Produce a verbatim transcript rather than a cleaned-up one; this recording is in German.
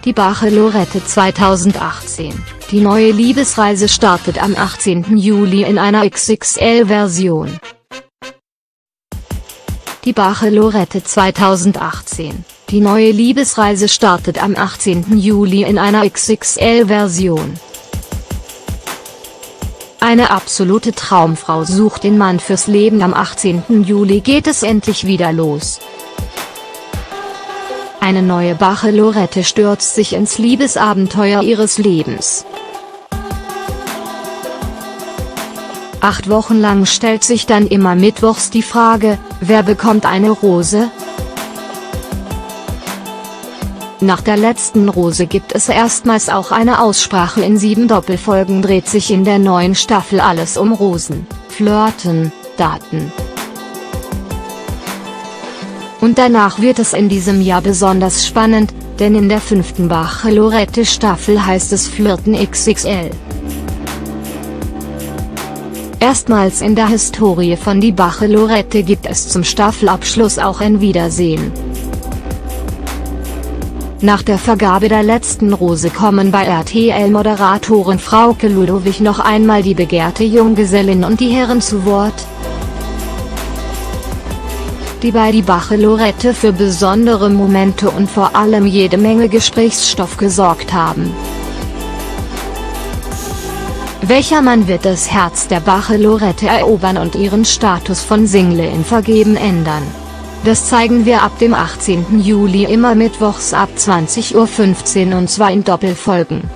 Die Bachelorette zweitausendachtzehn. Die neue Liebesreise startet am achtzehnten Juli in einer X X L-Version. Die Bachelorette zweitausendachtzehn. Die neue Liebesreise startet am achtzehnten Juli in einer X X L-Version. Eine absolute Traumfrau sucht den Mann fürs Leben. Am achtzehnten Juli geht es endlich wieder los. Eine neue Bachelorette stürzt sich ins Liebesabenteuer ihres Lebens. Acht Wochen lang stellt sich dann immer mittwochs die Frage, wer bekommt eine Rose? Nach der letzten Rose gibt es erstmals auch eine Aussprache. In sieben Doppelfolgen dreht sich in der neuen Staffel alles um Rosen, Flirten, Daten. Und danach wird es in diesem Jahr besonders spannend, denn in der fünften Bachelorette-Staffel heißt es Flirten X X L. Erstmals in der Historie von Die Bachelorette gibt es zum Staffelabschluss auch ein Wiedersehen. Nach der Vergabe der letzten Rose kommen bei R T L-Moderatorin Frauke Ludowig noch einmal die begehrte Junggesellin und die Herren zu Wort, die bei Die Bachelorette für besondere Momente und vor allem jede Menge Gesprächsstoff gesorgt haben. Welcher Mann wird das Herz der Bachelorette erobern und ihren Status von Single in Vergeben ändern? Das zeigen wir ab dem achtzehnten Juli immer mittwochs ab zwanzig Uhr fünfzehn und zwar in Doppelfolgen.